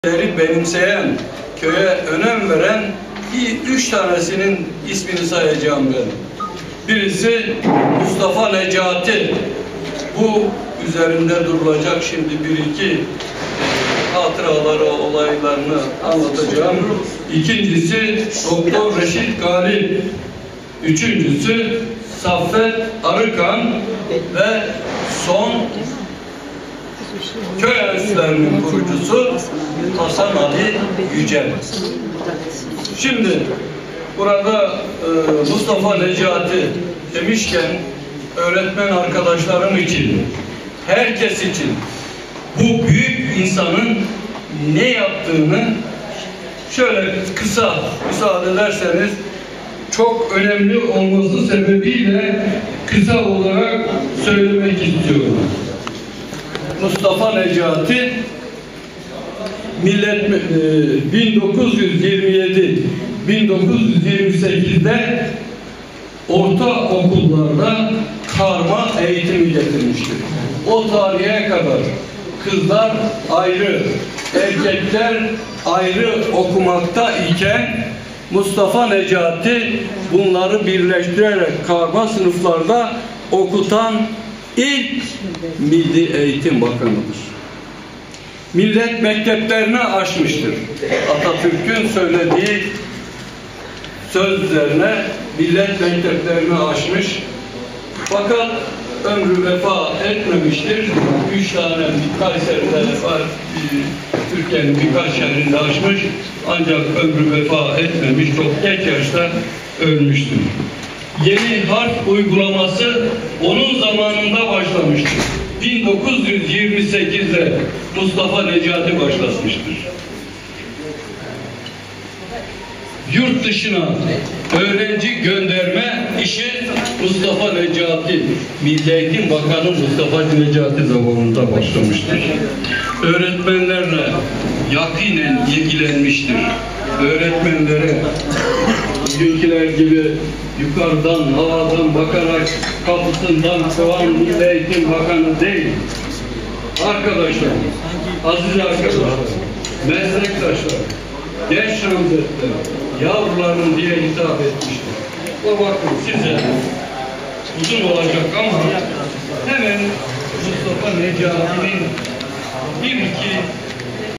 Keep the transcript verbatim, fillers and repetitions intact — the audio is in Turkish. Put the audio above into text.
benimseyen, köye önem veren üç tanesinin ismini sayacağım ben. Birisi Mustafa Necati. Bu üzerinde durulacak, şimdi bir iki hatıraları, olaylarını anlatacağım. İkincisi Doktor Reşit Galip. Üçüncüsü Saffet Arıkan ve son köy enstitülerinin kurucusu Hasan Ali Yücel. Şimdi burada e, Mustafa Necati demişken öğretmen arkadaşlarım için, herkes için bu büyük insanın ne yaptığını şöyle kısa müsaade ederseniz, çok önemli olması sebebiyle kısa olarak söylemek istiyorum. Mustafa Necati millet bin dokuz yüz yirmi yedi bin dokuz yüz yirmi sekiz'de orta okullarda karma eğitimi getirmiştir. O tarihe kadar kızlar ayrı, erkekler ayrı okumakta iken Mustafa Necati bunları birleştirerek karma sınıflarda okutan ilk Milli Eğitim Bakanı'dır. Millet mekteplerini açmıştır. Atatürk'ün söylediği söz üzerine millet mekteplerini açmış. Fakat ömrü vefa etmemiştir. Üç tane Kayseri'de var, Türkiye'nin birkaç yerinde açmış. Ancak ömrü vefa etmemiş, çok geç yaşta ölmüştür. Yeni harf uygulaması onun zamanında başlamıştır. bin dokuz yüz yirmi sekiz'de Mustafa Necati başlatmıştır. Yurt dışına öğrenci gönderme işi Mustafa Necati, Milli Eğitim Bakanı Mustafa Necati zamanında başlamıştır. Öğretmenlerle yakinen ilgilenmiştir. Öğretmenlere bugünküler gibi yukarıdan, havadan bakarak kapısından kovan Milli Eğitim Bakanı değil. Arkadaşlar, aziz arkadaşlar, meslektaşlar, genç namzetler, yavrularım diye hitap etmiştir. O bakın size uzun olacak ama hemen Mustafa Necati'nin bir iki